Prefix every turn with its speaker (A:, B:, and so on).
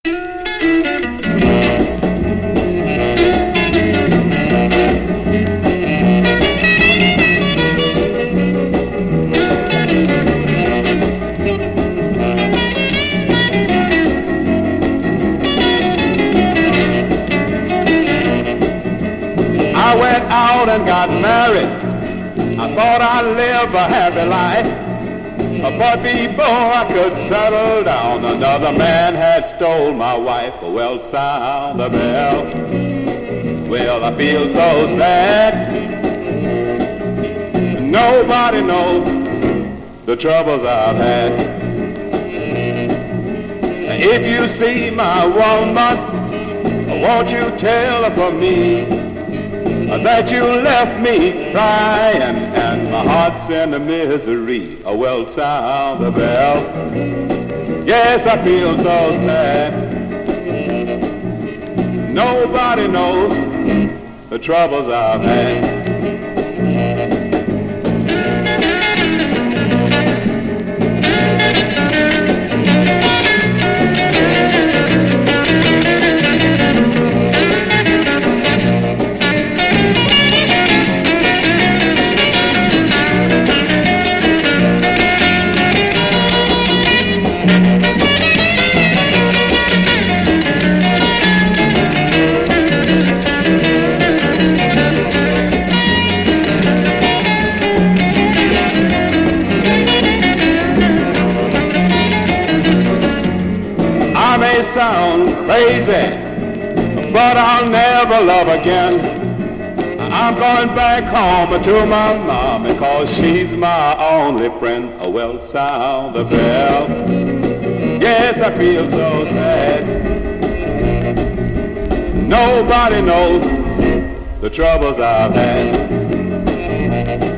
A: I went out and got married. I thought I'd live a happy life. But before I could settle down, another man had stole my wife. Well, sound the bell. Well, I feel so sad. Nobody knows the troubles I've had. If you see my woman, won't you tell her from me that you left me crying and my heart's in a misery. Well, sound the bell. Yes, I feel so sad. Nobody knows the troubles I've had. I may sound crazy, but I'll never love again. I'm going back home to my mom because she's my only friend. Well, sound the bell. Yes, I feel so sad. Nobody knows the troubles I've had.